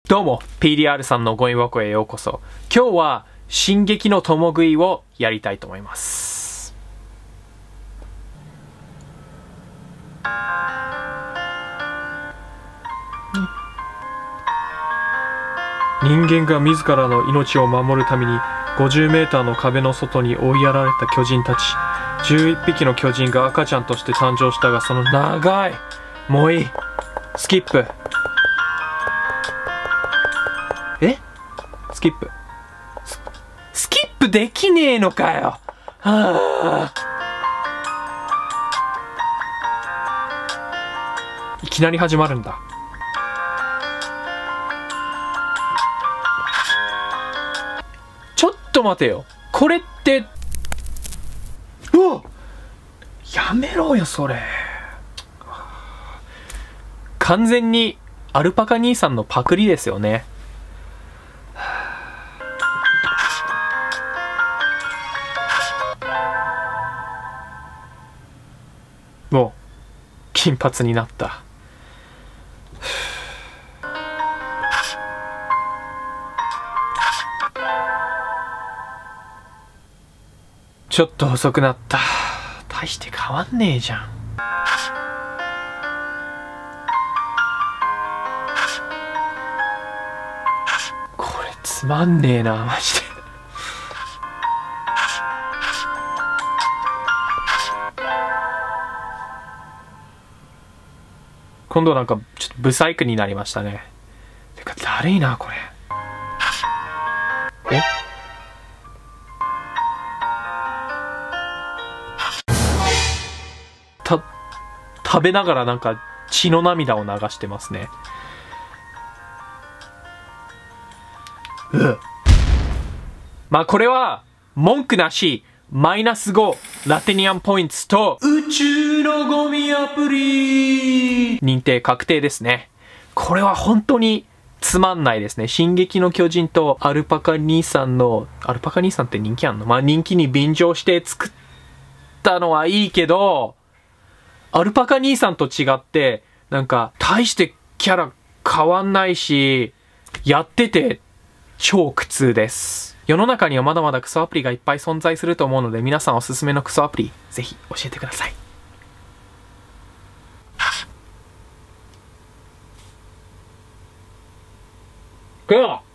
どうも、PDR さんのゴミ箱へようこそ。今日は、進撃の共食いをやりたいと思います。人間が自らの命を守るために、50メーターの壁の外に追いやられた巨人たち。11匹の巨人が赤ちゃんとして誕生したが、その長い。もういい。スキップ。スキップ。スキップできねえのかよ。はあ。いきなり始まるんだ。ちょっと待てよ。これって、うわっ！やめろよ、それ。完全にアルパカ兄さんのパクリですよね。もう金髪になった。ちょっと遅くなった。大して変わんねえじゃん。これつまんねえな、マジで。今度なんかちょっとブサイクになりましたね。てかだるいなこれ。食べながらなんか血の涙を流してますね。まあこれは文句なしマイナス5ラテニアンポイントと宇宙のゴミアプリ認定確定ですね。これは本当につまんないですね。進撃の巨人とアルパカ兄さんの、アルパカ兄さんって人気あんの？まあ人気に便乗して作ったのはいいけど、アルパカ兄さんと違ってなんか大してキャラ変わんないし、やってて超苦痛です。世の中にはまだまだクソアプリがいっぱい存在すると思うので、皆さんおすすめのクソアプリ、ぜひ教えてください。ゴー！